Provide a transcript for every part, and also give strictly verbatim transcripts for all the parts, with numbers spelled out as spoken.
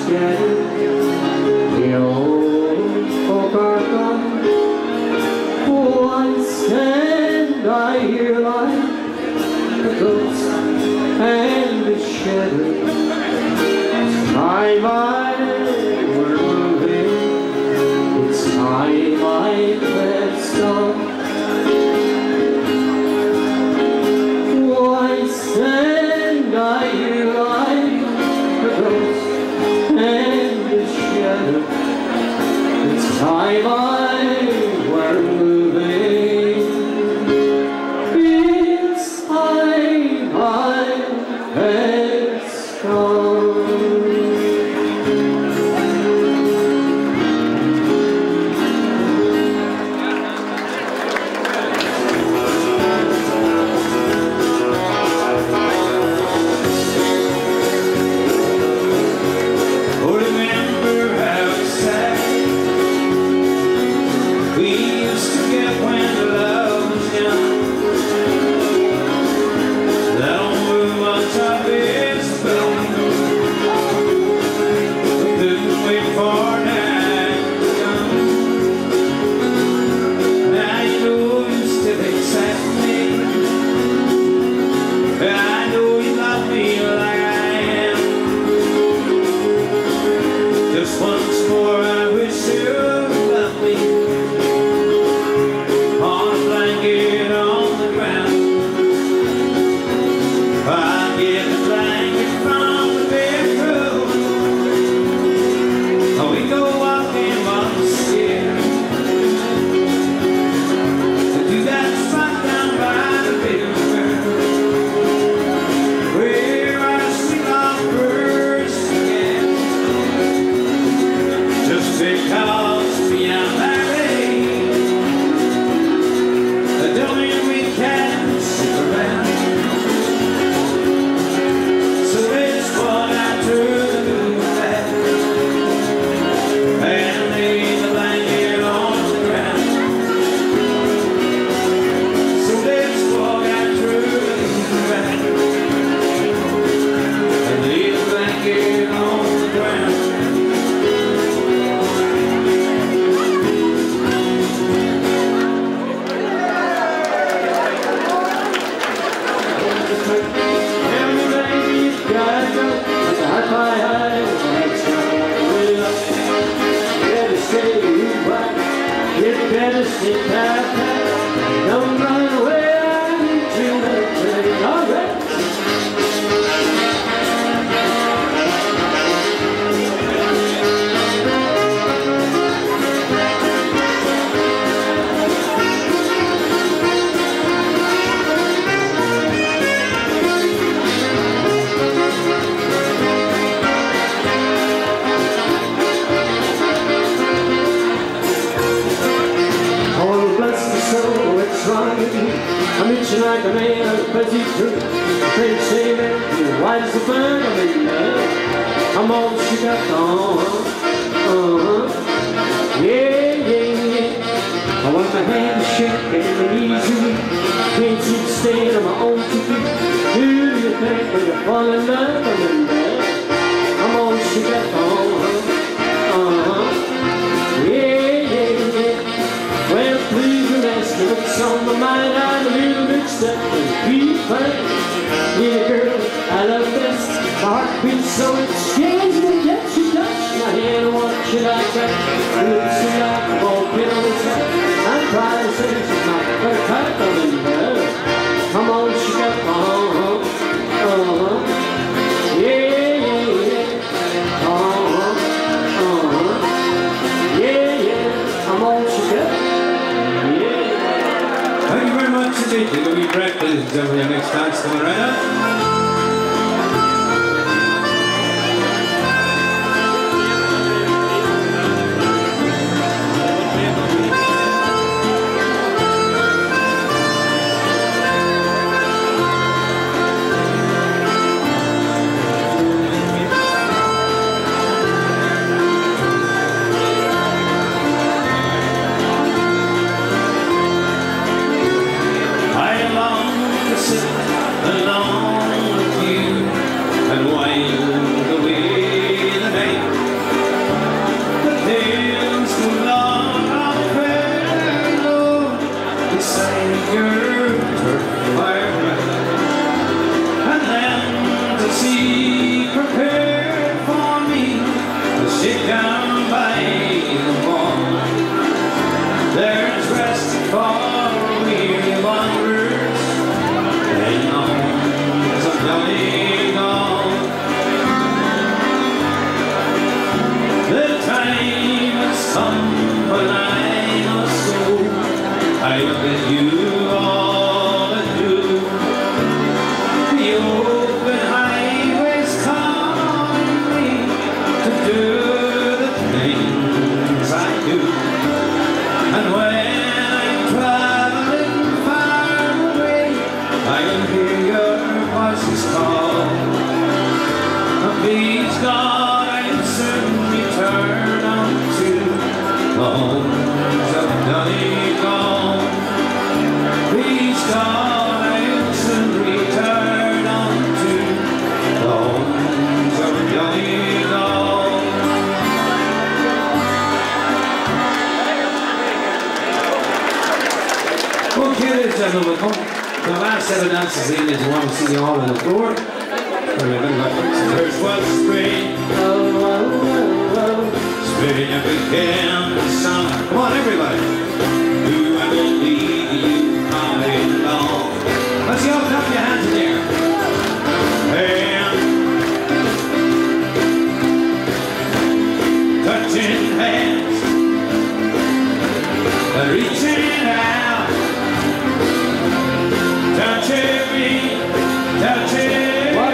scattered. The old folk are gone. Once and I hear like the ghost and the shadow. It's time I were moving. It's time I pressed on. Once and I hear like the ghost and the shadow. It's time I were moving. It's time I passed on. Don't run away into the train. All right. I'm itching like a man on a busy trip. I can't say that you're white as a bird. I'm in love. I'm all she got on. Uh-huh. Yeah, yeah, yeah. I want my hand to shake and my knees to weak. Can't seem to stand on my own two feet. Who do you think when you fall in love? I'm in love. I'm all she got on. Uh-huh. Yeah, yeah, yeah. Well, please don't ask me what's on my mind. I'm a little mixed up and be fine. Yeah, girl, I love this. My heart beats so it scares me to get you touch my hand. I want you like that. Looks like a ball pin on the side. I'm trying to say she's not her type. I'm in love. Come on, she got on. Uh-huh. Yeah, yeah, yeah. Uh-huh. Uh-huh. Yeah, yeah. I'm all she got. Thank you very much indeed. Take a wee break, ladies and gentlemen. Your next dance coming right up. Alone Come when I'm a soul, I look at you all and do. The open highways calling me to do the things I do. And when I'm traveling far away, I can hear your voices call. Please God, I'll soon return unto the homes of Donegal. Please God, I'll soon return unto the homes of Donegal. Okay, ladies and gentlemen, come. The last set of dances in is one to see you all on the floor. First was spring, oh, oh, oh, oh. Spring it began the summer. Come on, everybody. Do I believe you all along? Let's see, all clap your hands in there. And touching hands, reaching out, touching me, touching.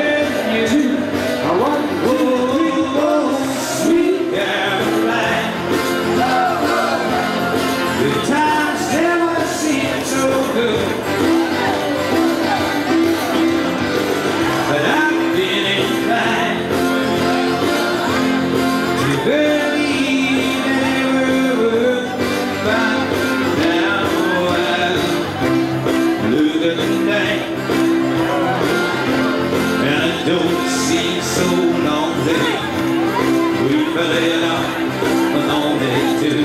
Don't seem so lonely. We fell it up lonely too.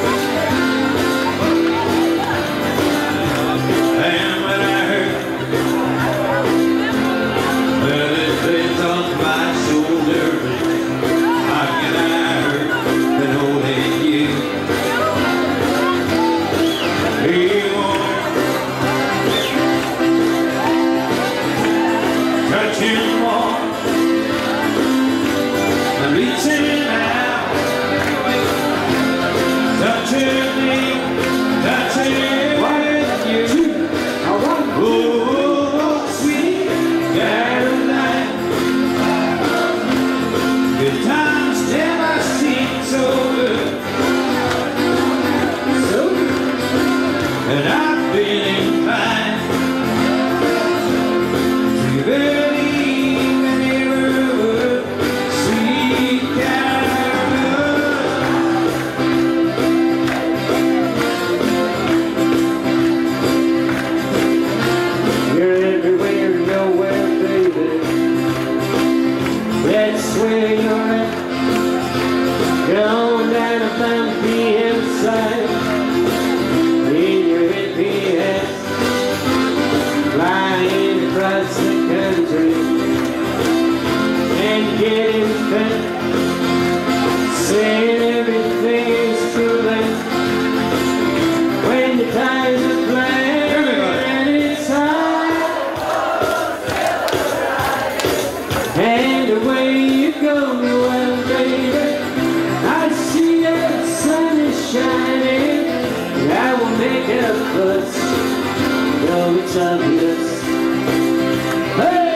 And when I heard that it plays on my shoulder, how can I hurt that only you? He won't touch him more. Reaching out, touching me, touching with you. I want oh, sweet Caroline. Good times never seem so good, so good. And I've been inclined to believe in every word. Where you're at, you're on down a Fountain P M side, in your hippie hat, flying across the country, and getting fat, saying everything is too late, when the times are flat, and it's high, and away go, well, baby, I see the sun is shining, and I will make a fuss, though it's obvious. Hey!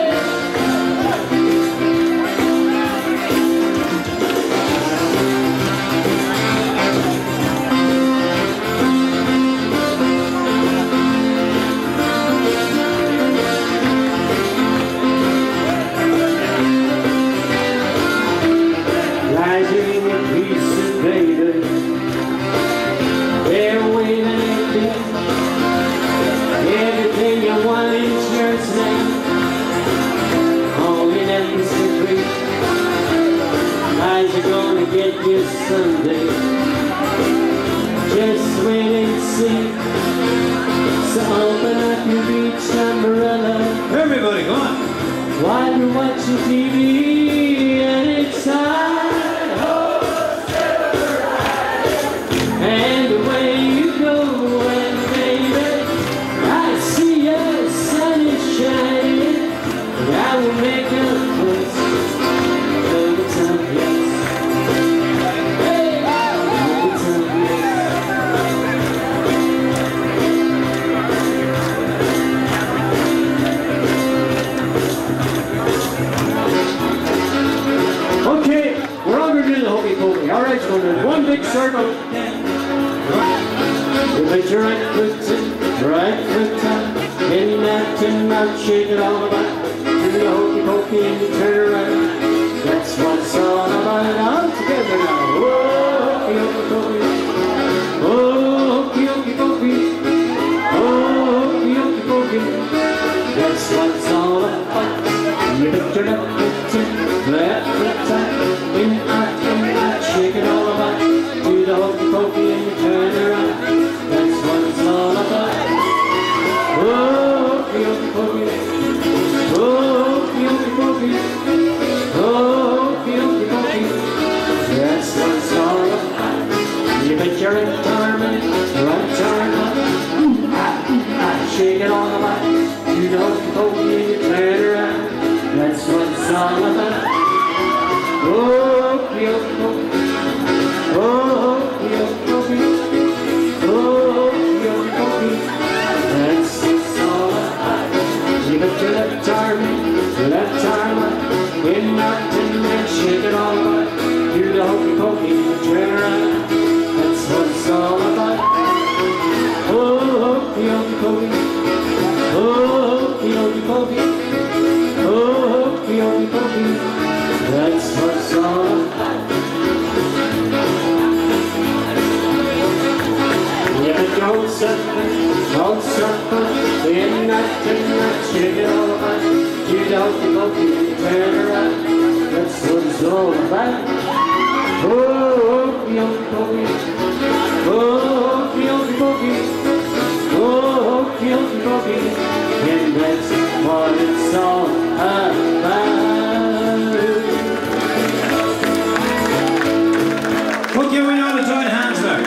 Get you someday. Just wait and see. So open up your beach umbrella. Everybody, go on. While you're watching T V and it's high, and away you go, and baby, I see your sun is shining, and I will make a fuss. Oh, it's obvious. right, so there's one big circle. You put your right foot in, right foot up, in that tin mouth, shake it all about. Do the hokey pokey and you turn around. That's what it's all about. All together now. Oh, hokey hokey pokey. Oh, hokey hokey pokey. Oh, hokey hokey pokey. That's what it's all about. You put your left foot in, left foot up, in out, in out, shake it all about. Do the hokey pokey and you turn around. That's what it's all about. Oh, hokey hokey pokey. Oh, hokey hokey pokey. Oh, hokey hokey pokey. That's what it's all about. You put your left arm in, right arm up, ooh, ah, ooh, ah, shake it all about. Do the hokey pokey and you turn around. That's what it's all about. Oh, hokey hokey pokey. Oh, hokey hokey pokey. Oh, hokey hokey pokey. That's what it's all about. You put your left arm in, left arm up, in out, in there, shake it all about. Do the hokey pokey and you turn around. That's what it's all about. Oh, hokey hokey pokey. Oh, hokey hokey pokey. Oh, hokey hokey pokey. That's what it's all about. You put your old circle, old circle, in that, in that, shake it all about. Do the hokey pokey and you turn around. That's what it's all about. Oh, hokey hokey pokey. Oh, hokey hokey pokey. Oh, hokey hokey pokey. And that's what it's all about. We'll give me all the joint hands now.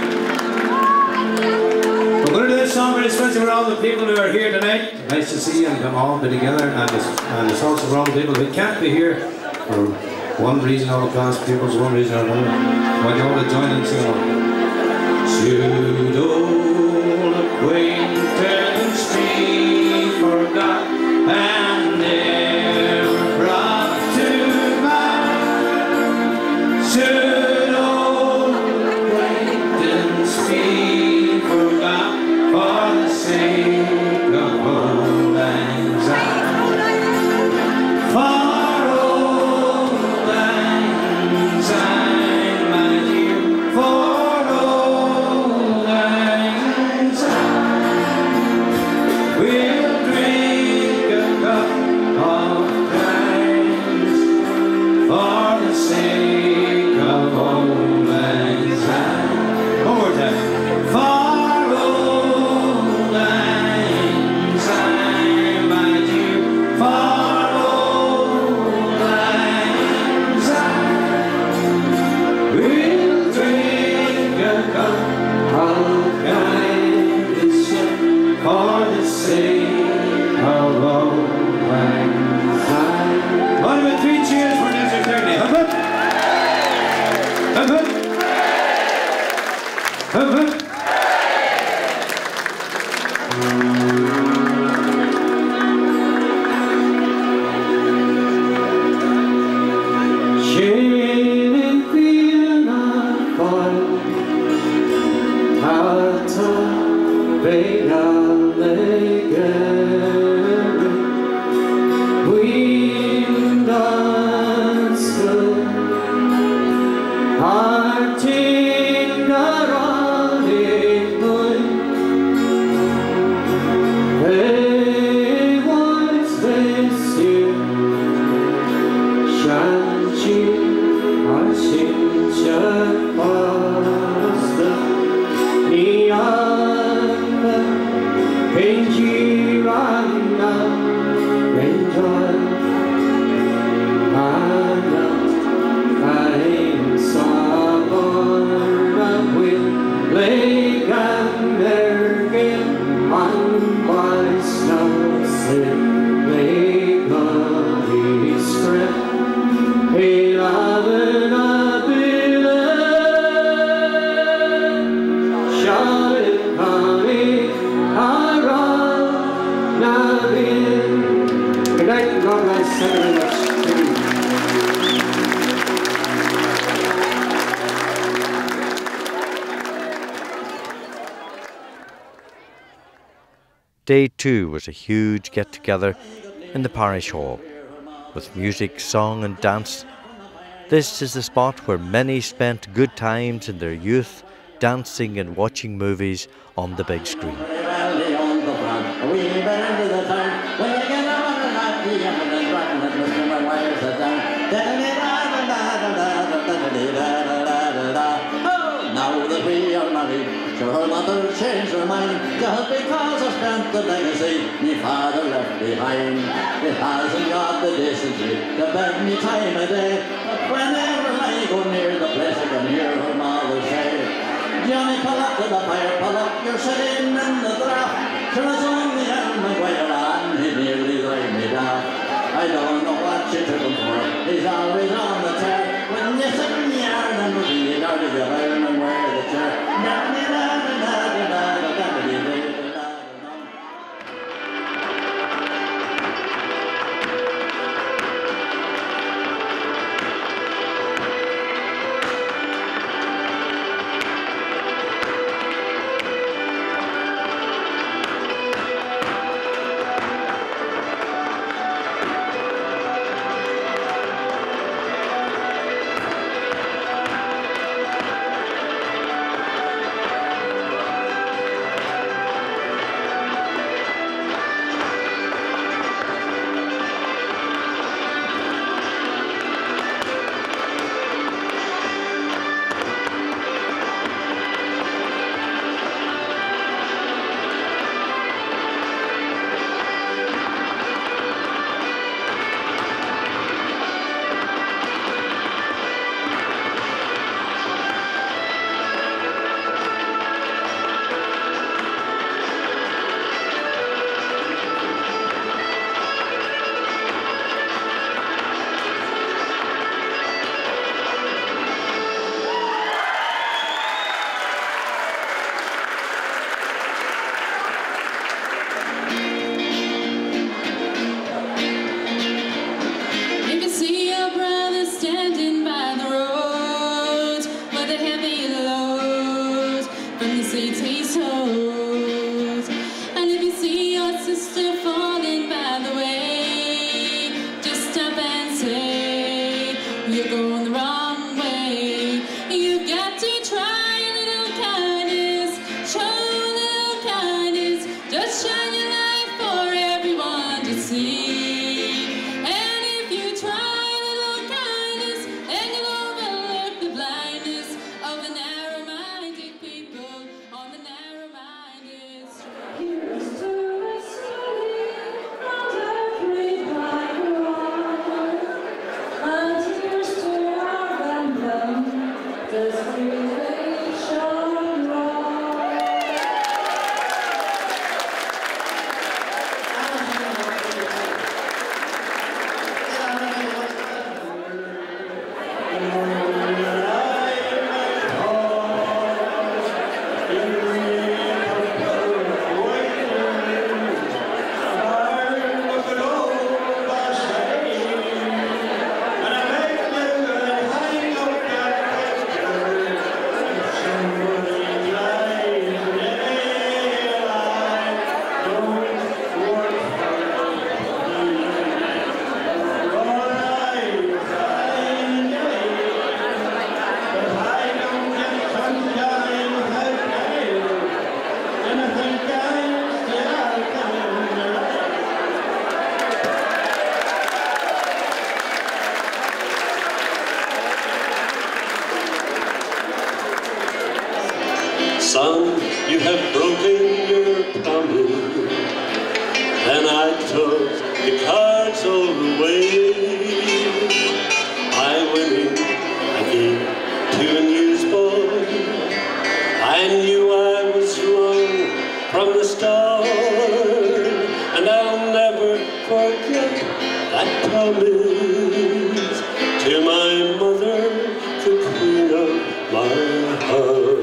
We're going to do this song very especially for all the people who are here tonight. Nice to see you and come all be together. And it's, and it's also for all the people who can't be here for one reason or class people's one reason or another. Why you all to join in singing? Should old acquaintance be forgot and never brought to mind? Should old acquaintance be forgot for the sake of old lang syne? For old lang syne, my dear, for old lang syne, we'll drink a cup of kindness for the sake of old lang syne. One more time. For old lang syne, my dear, for old lang syne, we'll drink a cup of kindness for the sake of old lang syne. One with three cheers for Nestor Kearney. Hup hup! Hup hup! Hup hup! Shailing feeling on fire, out of Vega Lake, wind on school, our tinker on it going. Hey, what's this here? Shanchi, Ashincha, Pasta, Niyanda, Benjirana, Benjoy, Anna, Kain Sabana, Will, Lake and Mergin, on by snow, slip, Lake of Israel. Hey, love and Day two was a huge get-together in the parish hall, with music, song and dance. This is the spot where many spent good times in their youth, dancing and watching movies on the big screen. Now that we are married, sure her mother changed her mind, just because I spent the legacy me father left behind. It hasn't got the decency to beg me time a day, but whenever I go near the place I can hear her mother say, Johnny, pull up to the fire, pull up, you're sitting in the draft. Sure it's only Al Maguire and he nearly drive me daft. I don't know what she took him for, he's always on the tear. When you sit in the yard and read out of your iron and wear the chair. Son, you have broken your promise, and I took the cards all away. I went in again to a newsboy. I knew I was wrong from the start, and I'll never forget that promise to my mother, the queen of my heart.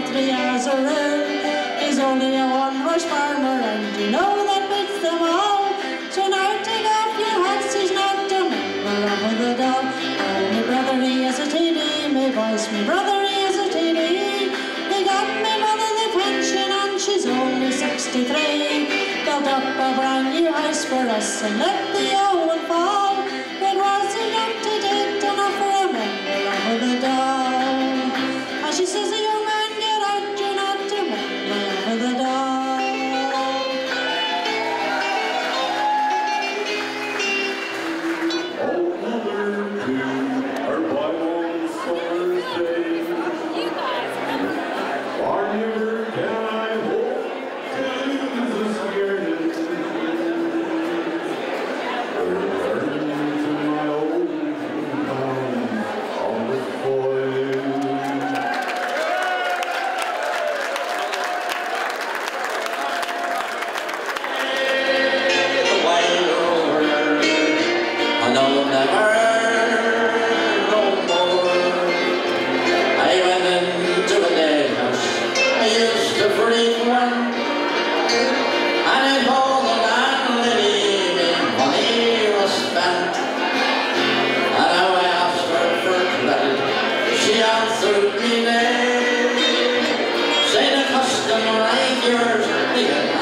three as a rule. He's only a one-horse farmer, and you know that beats them all. So now take off your hats, he's not a member of the dog. Oh, my brother, he is a T D, my voice, my brother, he is a T D. He got my mother the pension, and she's only sixty-three. Built up a brand new house for us, and let the old fall. It wasn't up to date enough for a member of the dog. And she says, young man, get out, you're not a member of the dog. Say the custom like yours,